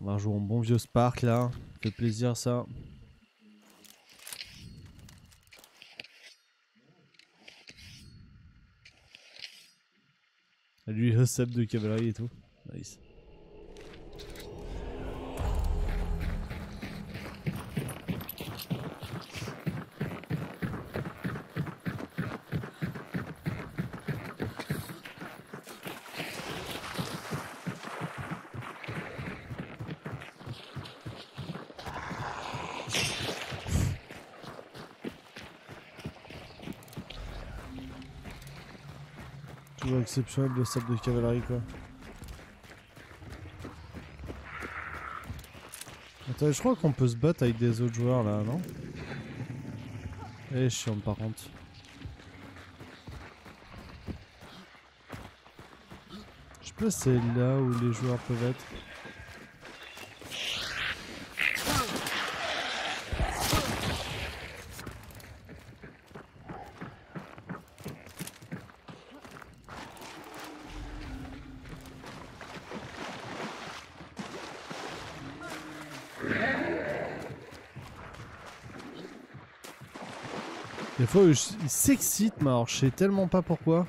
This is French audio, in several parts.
On va jouer en bon vieux Spark là. Ça fait plaisir ça. Lui, recep de cavalerie et tout. Nice. Toujours exceptionnel le sable de cavalerie quoi. Attends, je crois qu'on peut se battre avec des autres joueurs là, non? Eh, chiant par contre. Je sais pas si c'est là où les joueurs peuvent être. Des fois, ils s'excitent, mais alors je sais tellement pas pourquoi.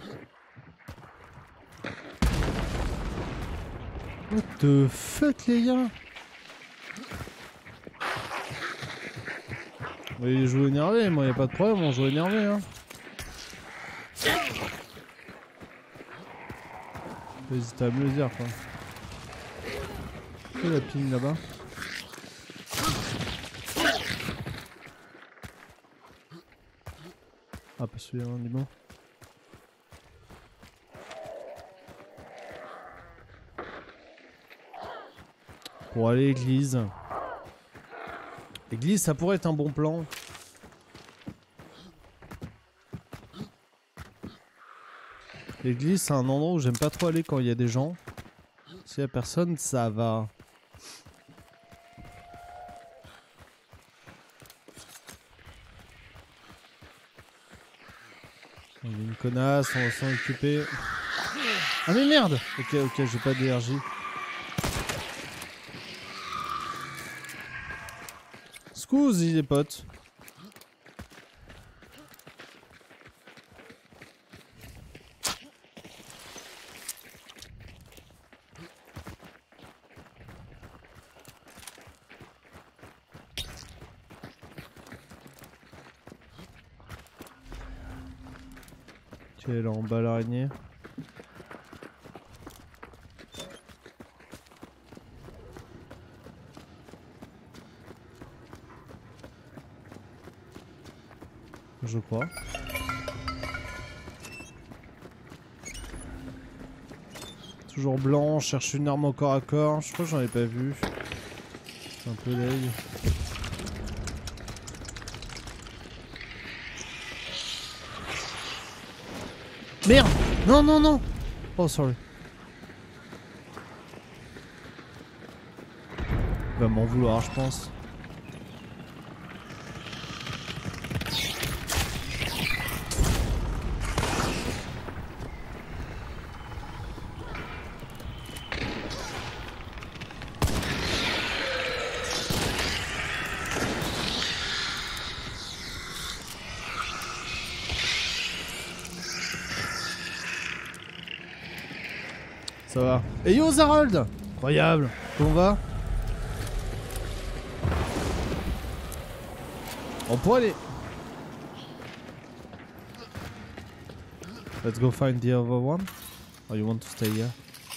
What the fuck, les gars? Ils jouent énervé, moi y'a pas de problème, on joue énervé hein. N'hésite à me le dire quoi. C'est la ping là-bas. Ah, pas celui-là, on dit bon. Pour aller à l'église. L'église, ça pourrait être un bon plan. L'église, c'est un endroit où j'aime pas trop aller quand il y a des gens. S'il y a personne, ça va. Il y a une connasse, on va s'en occuper. Ah mais merde! Ok, j'ai pas d'énergie. Scusi les potes. Ok, là en bas l'araignée. Je crois. Toujours blanc, cherche une arme au corps à corps. Je crois que j'en ai pas vu. C'est un peu d'œil. Merde! Non, non, non! Oh, sorry. Il va m'en vouloir, je pense. Ça va. Et yo Zarold! Incroyable! Comment va? On pourrait aller. Let's go find the other one. Or you want to stay here?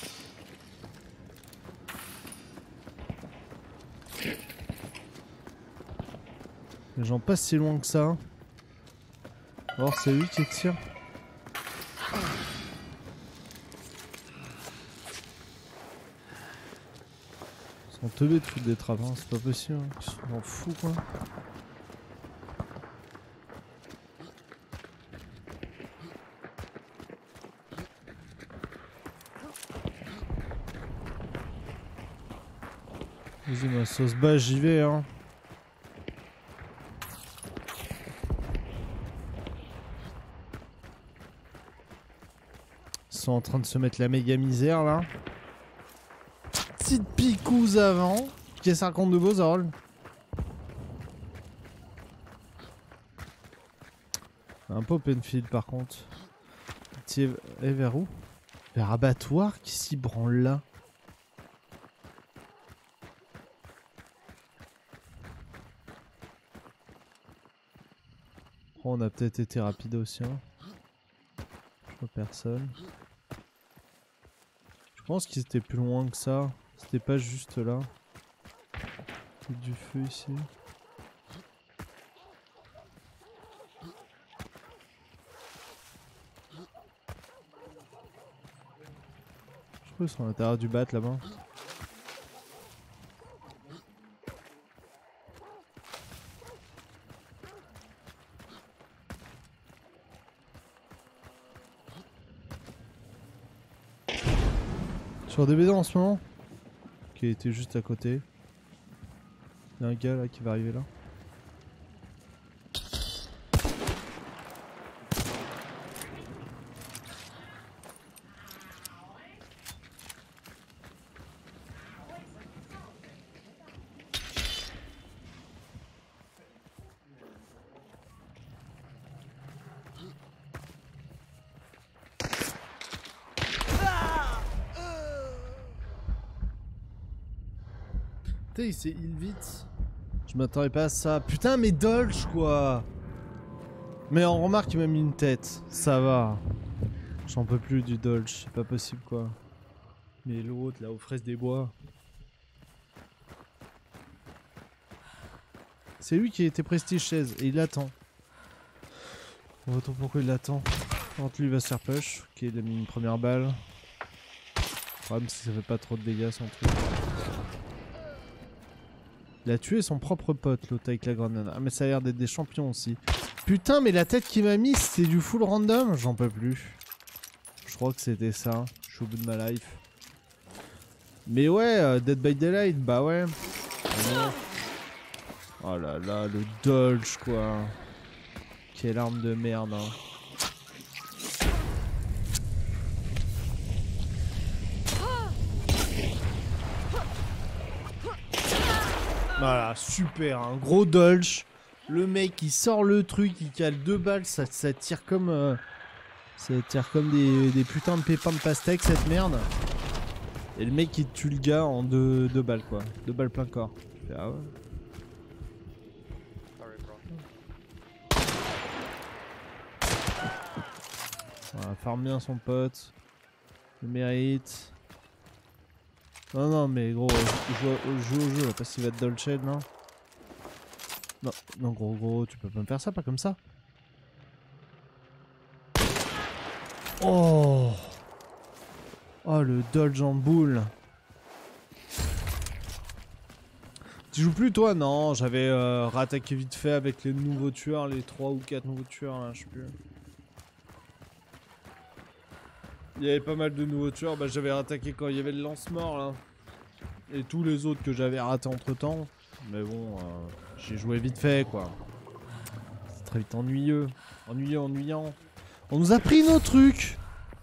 Les gens pas si loin que ça. Alors c'est lui qui tire. Ils sont teubés de foutre des trappes, hein. C'est pas possible. Hein. Ils sont fous quoi. Vas-y ma sauce basse, j'y vais hein. Ils sont en train de se mettre la méga misère là. petite picouse avant. Qu'est-ce que ça raconte de beau, Zarol? Un peu open field par contre. Et vers où? Vers abattoir? Qui s'y branle là? Oh, on a peut-être été rapide aussi. Hein. Je vois personne. Je pense qu'ils étaient plus loin que ça. C'était pas juste là. Il y a du feu ici. Je crois qu'ils sont à l'intérieur du bat là-bas. Sur des BD en ce moment. Qui était juste à côté. Il y a un gars là qui va arriver là. Putain, il s'est heal vite. Je m'attendais pas à ça. Putain, mais Dolch quoi. Mais on remarque qu'il m'a mis une tête. Ça va. J'en peux plus du Dolch. C'est pas possible quoi. Mais l'autre là aux fraises des bois. C'est lui qui a été prestige 16 et il attend. On va voir pourquoi il attend. Quand lui il va se faire push. Ok, il a mis une première balle. Le problème c'est que ça fait pas trop de dégâts son truc. Il a tué son propre pote, l'autre avec la grenade. Ah mais ça a l'air d'être des champions aussi. Putain mais la tête qu'il m'a mis c'était du full random. J'en peux plus. Je crois que c'était ça. Je suis au bout de ma life. Mais ouais, Dead by Daylight, bah ouais. Oh là là, le dodge quoi. Quelle arme de merde hein. Voilà, super, un gros dodge. Le mec il sort le truc, il cale 2 balles, ça tire comme des putains de pépins de pastèque cette merde. Et le mec il tue le gars en 2 balles quoi. 2 balles plein corps. Ah ouais. Voilà, farme bien son pote. Le mérite. Non, non, mais gros, joue au jeu, pas s'il va te dolce, non? Non, non, gros, tu peux pas me faire ça, pas comme ça. Oh! Oh, le dodge en boule. Tu joues plus, toi? Non, j'avais rattaqué vite fait avec les nouveaux tueurs, les 3 ou 4 nouveaux tueurs, là, je sais plus. Il y avait pas mal de nouveaux tueurs, bah j'avais rattaqué quand il y avait le lance-mort, là. Et tous les autres que j'avais ratés entre temps. Mais bon, j'ai joué vite fait quoi. C'est très vite ennuyeux. Ennuyant. On nous a pris nos trucs.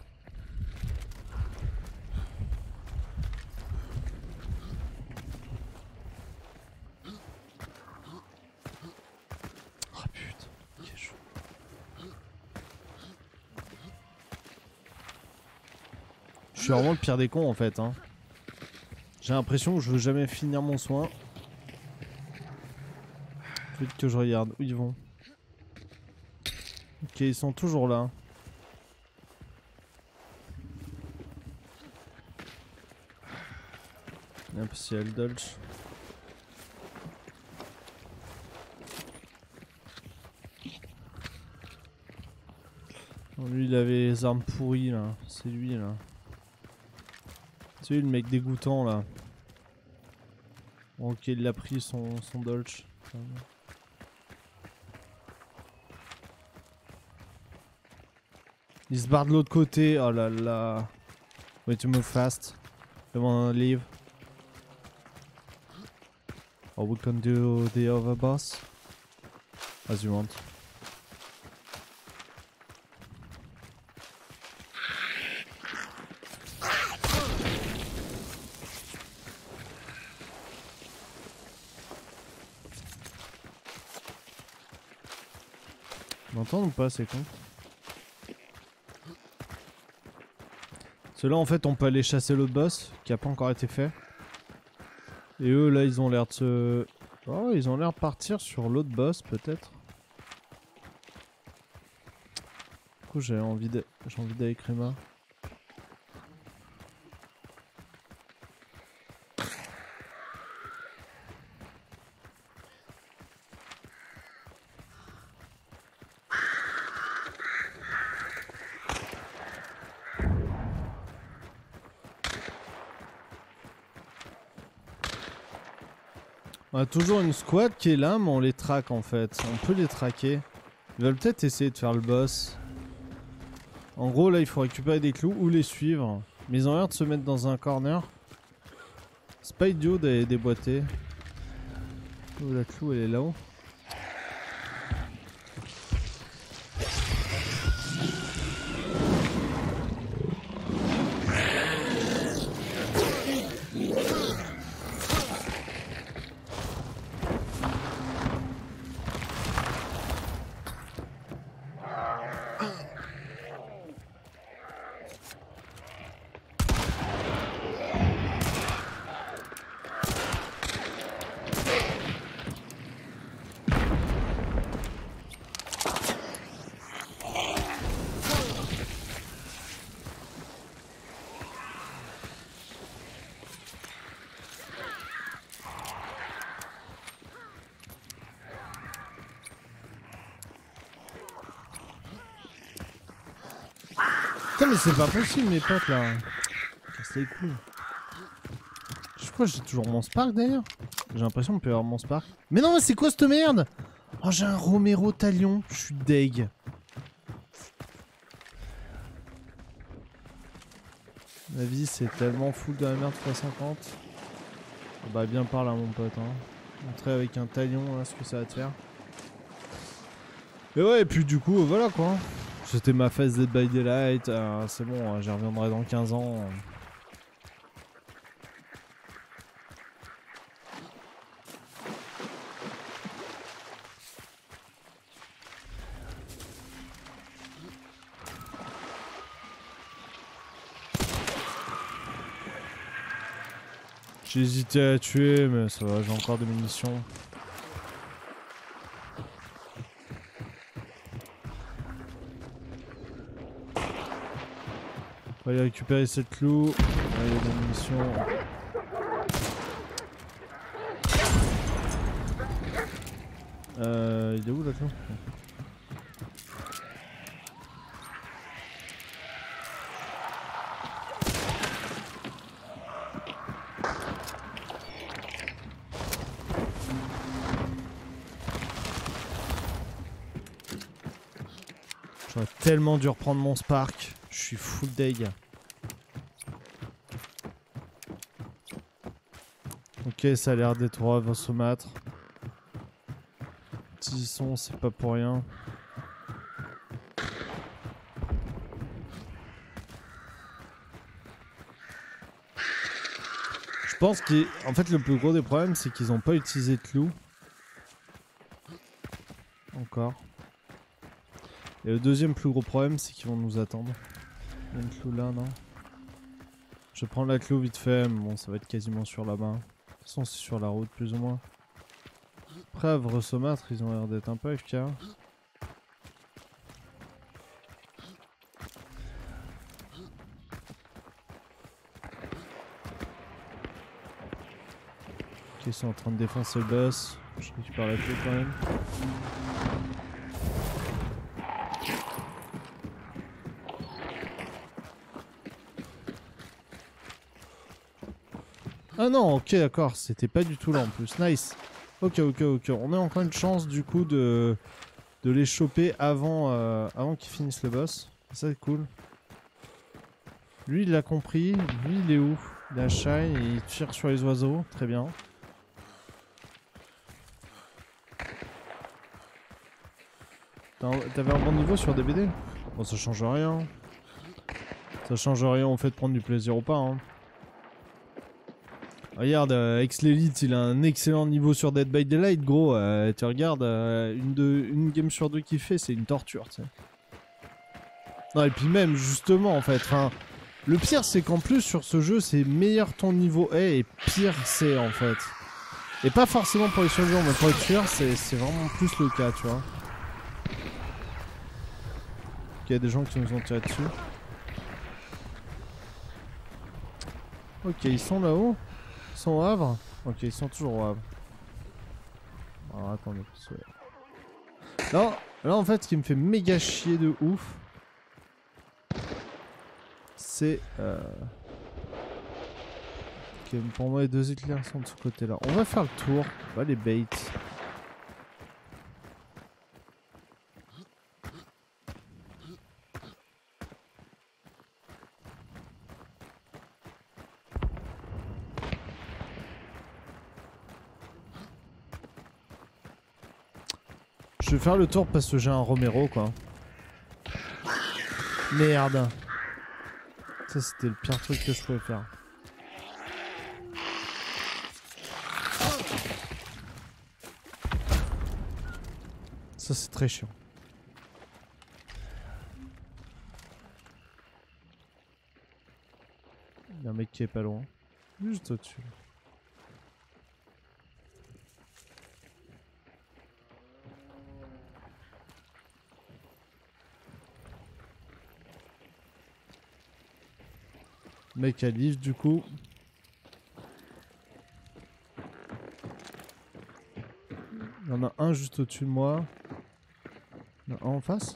Oh putain, quel chaud. Je suis vraiment le pire des cons en fait hein. J'ai l'impression que je veux jamais finir mon soin. Faut vite que je regarde où ils vont. Ok, ils sont toujours là. Hop, c'est elle Dolch. Oh, lui il avait les armes pourries là. C'est lui là. C'est lui le mec dégoûtant là. Ok, il a pris son Dolch. Il se barre de l'autre côté. Oh là là. Way to move fast. Come on, leave. Or we can do the other boss. As you want. M'entendent ou pas, c'est con? Ceux-là, en fait, on peut aller chasser l'autre boss qui a pas encore été fait. Et eux, là, ils ont l'air de se... Oh, ils ont l'air de partir sur l'autre boss, peut-être. Du coup, j'ai envie d'aller Créma. On a toujours une squad qui est là, mais on les traque en fait. On peut les traquer. Ils veulent peut-être essayer de faire le boss. En gros, là, il faut récupérer des clous ou les suivre. Mais ils ont l'air de se mettre dans un corner. C'est pas idiot d'aller déboîter. Oh, la clou, elle est là-haut. Putain, mais c'est pas possible, mes potes là. C'est les couilles. Je crois que j'ai toujours mon Spark d'ailleurs. J'ai l'impression qu'on peut avoir mon Spark. Mais non, mais c'est quoi cette merde? Oh, j'ai un Romero Talion. Je suis deg. La vie, c'est tellement full de la merde 350. Bah, bien par là, mon pote. Hein. Montrer avec un Talion là ce que ça va te faire. Et ouais, et puis du coup, voilà quoi. C'était ma phase Dead by Daylight, c'est bon, j'y reviendrai dans 15 ans. J'ai hésité à tuer, mais ça va, j'ai encore des munitions. On va aller récupérer cette clou. Il y a des munitions. Il est où la clou? J'aurais tellement dû reprendre mon Spark. Je suis full deg. Ok, ça a l'air d'être roi au saumâtre. Petits sons, c'est pas pour rien. Je pense qu'en fait le plus gros des problèmes c'est qu'ils n'ont pas utilisé de clous. Encore. Et le deuxième plus gros problème c'est qu'ils vont nous attendre. Il y a une clou là, non? Je vais prendre la clou vite fait, mais bon ça va être quasiment sur là-bas. De toute façon c'est sur la route plus ou moins. Après Havre Saumâtre ils ont l'air d'être un peu FK. Ok, ils sont en train de défoncer le boss. Je récupère la clé quand même. Ah non, ok, d'accord, c'était pas du tout là en plus. Nice. Ok. On a encore une chance du coup de les choper avant qu'ils finissent le boss. Ça c'est cool. Lui il l'a compris. Lui il est où? Il a Shine et il tire sur les oiseaux. Très bien. T'avais un bon niveau sur DBD? Bon, ça change rien. Ça change rien au fait de prendre du plaisir ou pas. Hein. Regarde, Ex l'élite, il a un excellent niveau sur Dead by Daylight, gros. Tu regardes, une game sur deux qu'il fait, c'est une torture, tu sais. Non, et puis même, justement, en fait, enfin... Le pire, c'est qu'en plus, sur ce jeu, c'est meilleur ton niveau est et pire c'est, en fait. Et pas forcément pour les survivants, mais pour les tueurs, c'est vraiment plus le cas, tu vois. Il y a des gens qui nous ont tiré dessus. Ok, ils sont là-haut. Ils sont au Havre. Ok, ils sont toujours au Havre. Alors attendez. Là, en fait, ce qui me fait méga chier de ouf, c'est... Ok, pour moi, les deux éclairs sont de ce côté-là. On va faire le tour. On va les bait. Je vais faire le tour parce que j'ai un Romero, quoi. Merde. Ça, c'était le pire truc que je pouvais faire. Ça, c'est très chiant. Il y a un mec qui est pas loin. Juste au-dessus. Mec à livre du coup. Il y en a un juste au-dessus de moi. Il y en a un en face.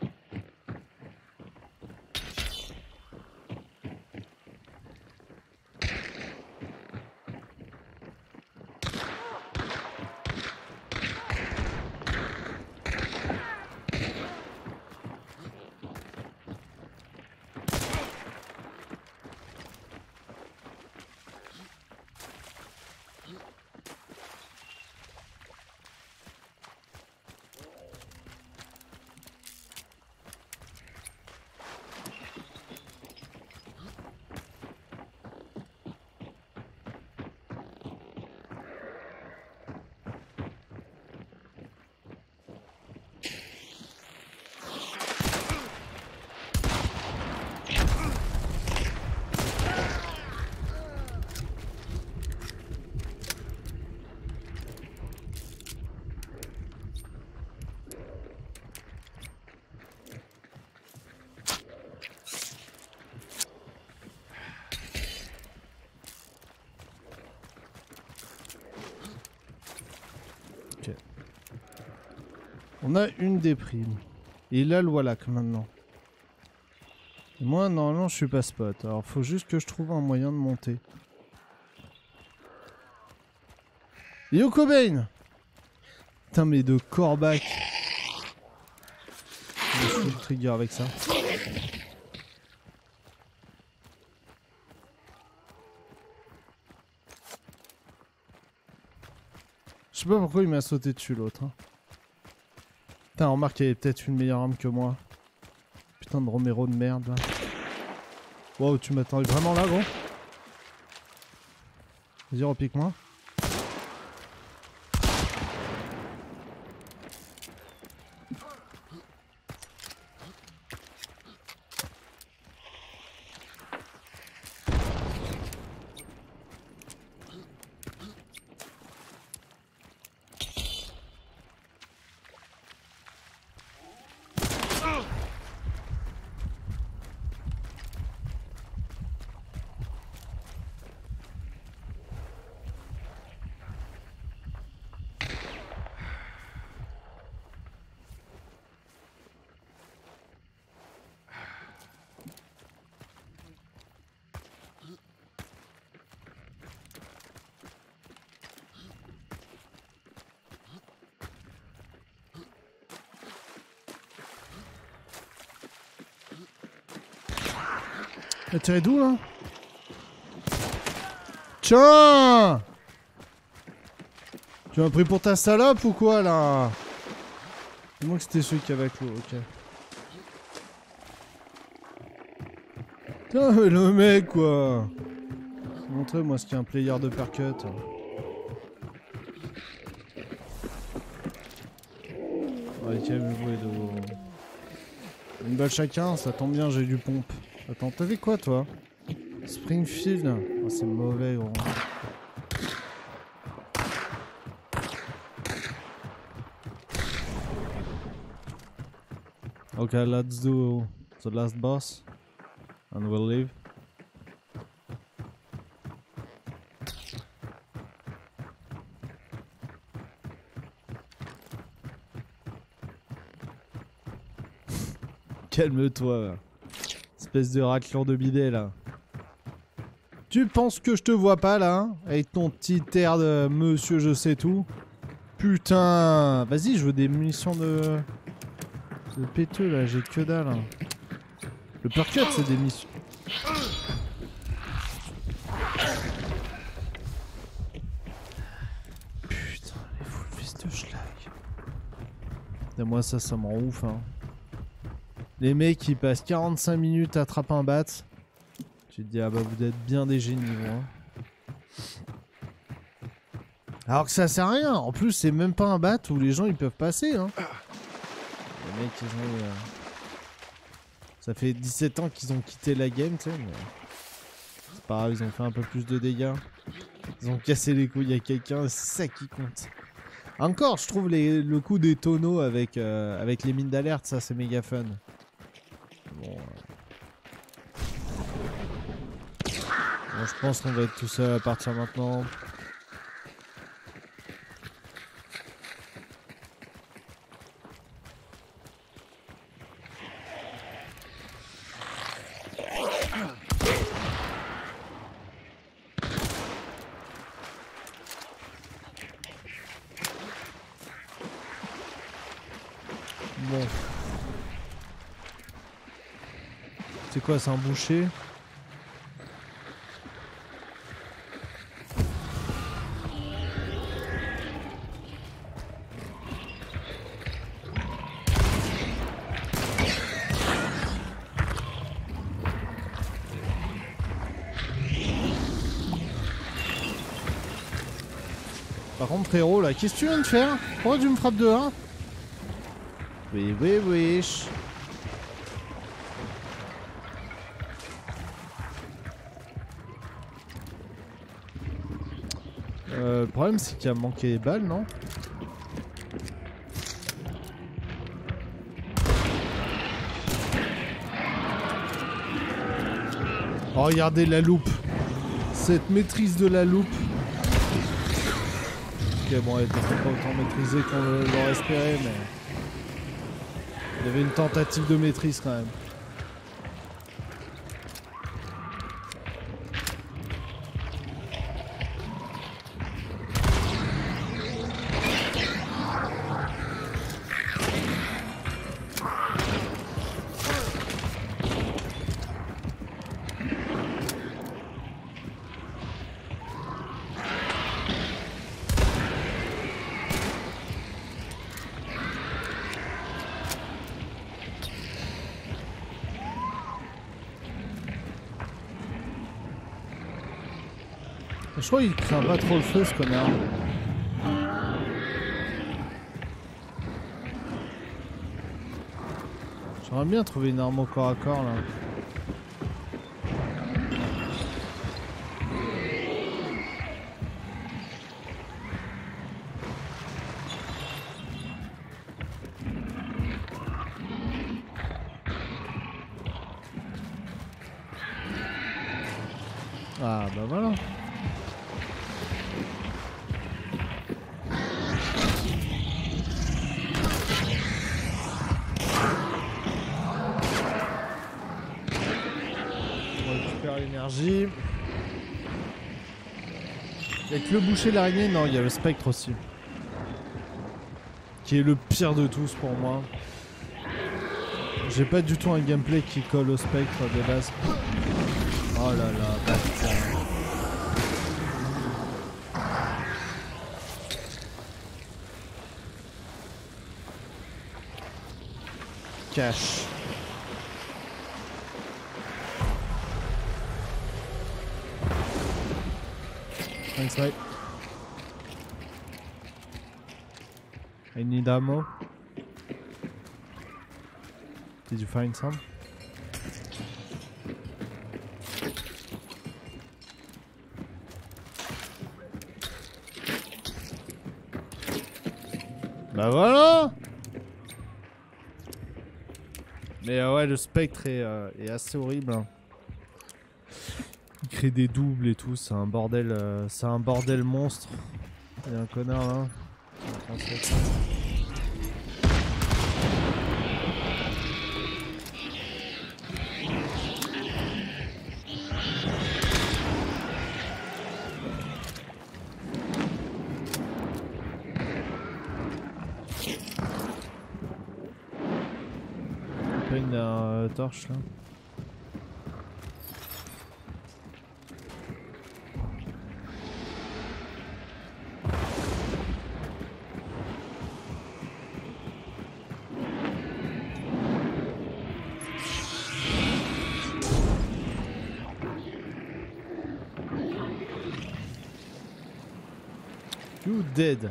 On a une des primes. Et là, le voilà que maintenant. Et moi, normalement, je suis pas spot. Alors, faut juste que je trouve un moyen de monter. Yo Cobain! Putain, mais de corbac. Je suis le trigger avec ça. Je sais pas pourquoi il m'a sauté dessus l'autre. Hein. Putain, remarque qu'il avait peut-être une meilleure arme que moi. Putain de Romero de merde là. Wow, tu m'attendais vraiment là, gros? Vas-y, repique-moi. T'as tiré d'où là? Tiens! Tu m'as pris pour ta salope ou quoi là? Dis-moi que c'était celui qui avait avec l'eau, ok. Putain, mais le mec quoi! Montrez-moi ce qu'il y a un player de percut. Ouais, calmez-vous les deux. Une balle chacun, ça tombe bien, j'ai du pompe. Attends, t'avais quoi toi? Springfield? Oh, c'est mauvais gros. Okay, let's do the last boss and we'll leave. Calme-toi, espèce de raclure de bidet là. Tu penses que je te vois pas là, hein, avec ton petit air de monsieur je sais tout? Putain, vas-y, je veux des munitions de péteux là, j'ai que dalle. Hein. Le percut c'est des missions. Putain, les full fils de schlag. Et moi ça me rend ouf hein. Les mecs qui passent 45 minutes à attraper un bat. Tu te dis ah bah vous êtes bien des génies hein. Alors que ça sert à rien. En plus c'est même pas un bat où les gens ils peuvent passer hein. Les mecs ils ont... Ça fait 17 ans qu'ils ont quitté la game tu sais mais... C'est pas grave, ils ont fait un peu plus de dégâts. Ils ont cassé les couilles à quelqu'un, c'est ça qui compte. Encore je trouve le coup des tonneaux avec les mines d'alerte, ça c'est méga fun. Bon, bon, je pense qu'on va être tout seul à partir maintenant. Bon. C'est quoi, c'est un boucher? Par contre, frérot, là, qu'est-ce que tu viens de faire? Pourquoi tu me frappes de 1? Oui, oui, oui. Le problème, c'est qu'il a manqué les balles, non? Oh, regardez la loupe. Cette maîtrise de la loupe. Ok, bon, elle était pas autant maîtrisée qu'on l'aurait espéré, mais... Il y avait une tentative de maîtrise quand même. Je crois qu'il craint pas trop le feu ce connard. J'aimerais bien trouver une arme au corps à corps là. Ah bah voilà. L'énergie. Avec le boucher l'araignée, non, il y a le spectre aussi. Qui est le pire de tous pour moi. J'ai pas du tout un gameplay qui colle au spectre de base. Oh là là, bâtard. Cache. Thanks, mate. I need ammo. Did you find some? Bah voilà. Mais ouais, le spectre est assez horrible. Hein. Il crée des doubles et tout, c'est un bordel monstre. Il y a un connard là. Une torche là. You dead.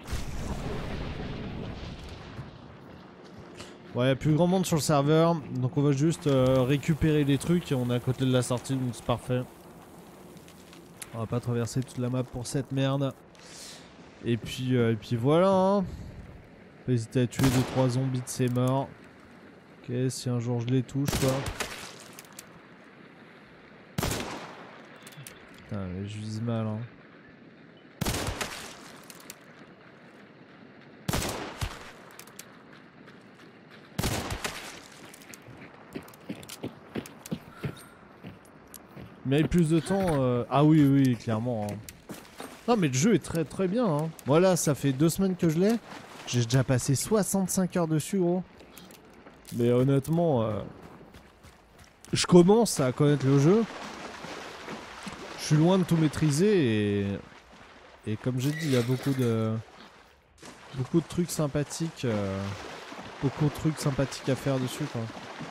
Ouais, y'a plus grand monde sur le serveur, donc on va juste récupérer les trucs et on est à côté de la sortie, donc c'est parfait. On va pas traverser toute la map pour cette merde. Et puis voilà, hein. Pas hésiter à tuer 2-3 zombies de ces morts. Ok, si un jour je les touche, quoi. Putain, mais je vise mal, hein. Mais plus de temps, ah oui, oui, clairement. Hein. Non, mais le jeu est très très bien. Hein. Voilà, ça fait 2 semaines que je l'ai. J'ai déjà passé 65 heures dessus, gros. Mais honnêtement, je commence à connaître le jeu. Je suis loin de tout maîtriser et comme j'ai dit, il y a beaucoup de trucs sympathiques, à faire dessus, quoi.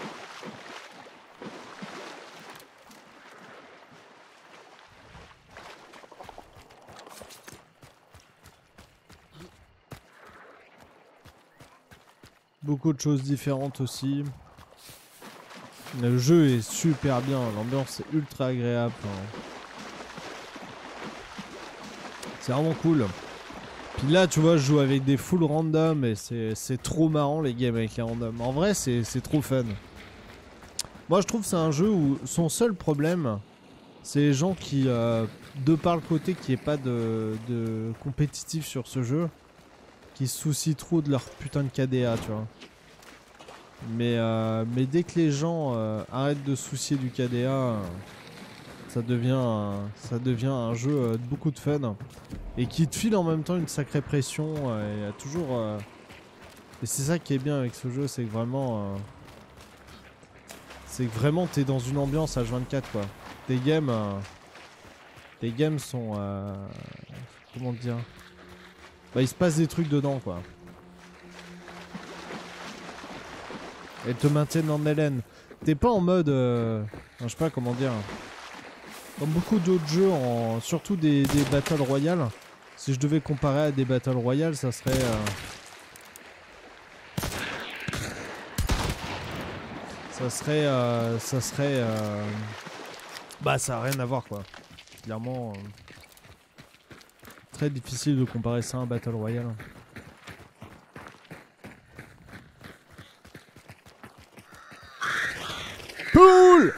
Beaucoup de choses différentes aussi. Le jeu est super bien, l'ambiance est ultra agréable. Hein. C'est vraiment cool. Puis là, tu vois, je joue avec des full random et c'est trop marrant les games avec les random. En vrai, c'est trop fun. Moi, je trouve que c'est un jeu où son seul problème, c'est les gens qui, de par le côté qu'il n'y ait pas de compétitif sur ce jeu, qui se soucient trop de leur putain de KDA, tu vois. Mais dès que les gens arrêtent de se soucier du KDA, ça devient un jeu de beaucoup de fun et qui te file en même temps une sacrée pression. Il y a toujours et c'est ça qui est bien avec ce jeu, c'est que vraiment t'es dans une ambiance H24, quoi. Tes games sont comment dire, bah il se passe des trucs dedans, quoi. Elles te maintiennent en haleine. T'es pas en mode je sais pas comment dire. Comme beaucoup d'autres jeux, surtout des Battle Royale. Si je devais comparer à des Battle Royale, ça serait bah ça a rien à voir, quoi. Clairement très difficile de comparer ça à un Battle Royale. Cool.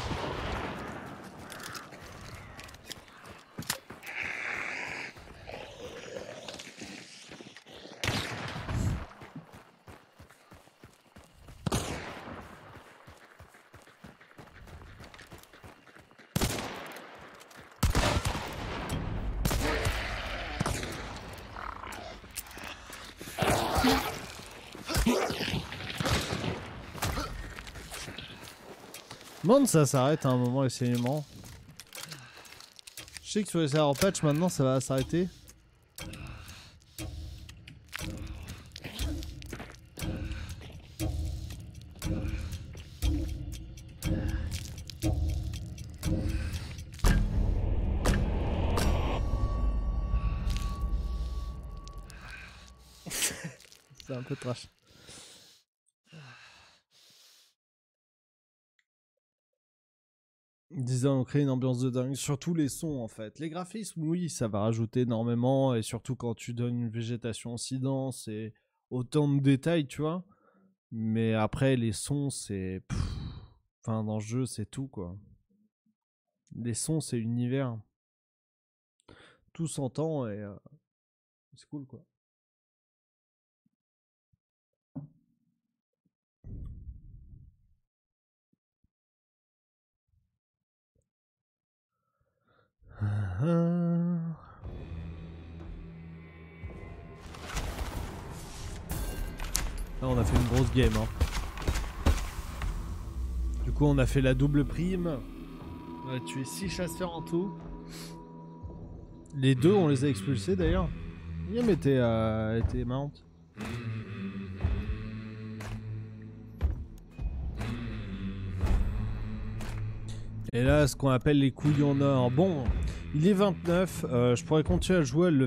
Demande ça s'arrête à un moment, les saignements. Je sais que sur les serveurs patch maintenant ça va s'arrêter. un peu trash. Disons, on crée une ambiance de dingue. Surtout les sons, en fait. Les graphismes, oui, ça va rajouter énormément. Et surtout quand tu donnes une végétation aussi dense et autant de détails, tu vois. Mais après, les sons, c'est... Enfin, dans le jeu, c'est tout, quoi. Les sons, c'est l'univers. Tout s'entend et... c'est cool, quoi. Là, on a fait une grosse game. Hein. Du coup, on a fait la double prime. On a tué 6 chasseurs en tout. Les deux, on les a expulsés d'ailleurs. Yam était marrante. Et là, ce qu'on appelle les couilles en or. Bon, il est 29. Je pourrais continuer à jouer à le